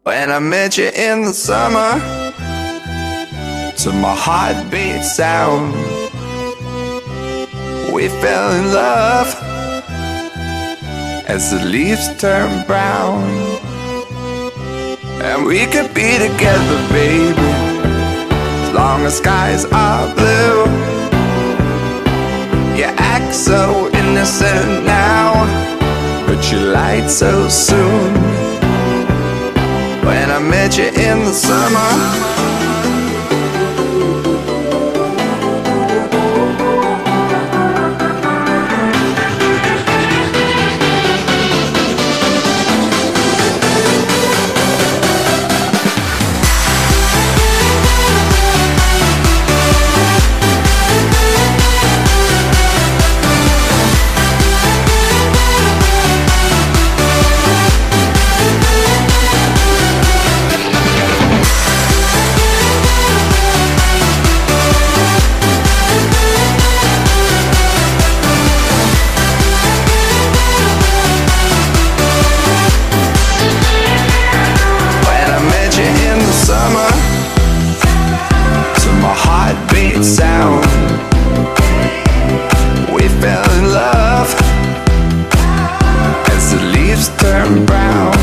When I met you in the summer, to my heartbeat sound, we fell in love as the leaves turn brown. And we could be together, baby, as long as skies are blue. You act so innocent now, but you lied so soon. When I met you in the summer, sound, we fell in love as the leaves turn brown.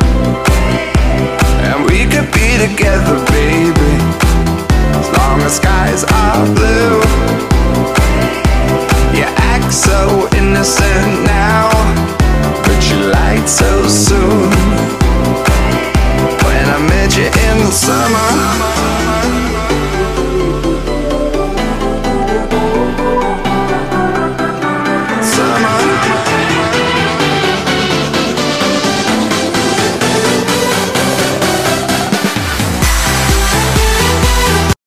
And we could be together, baby, as long as skies are blue. You act so innocent now, but you lied so soon.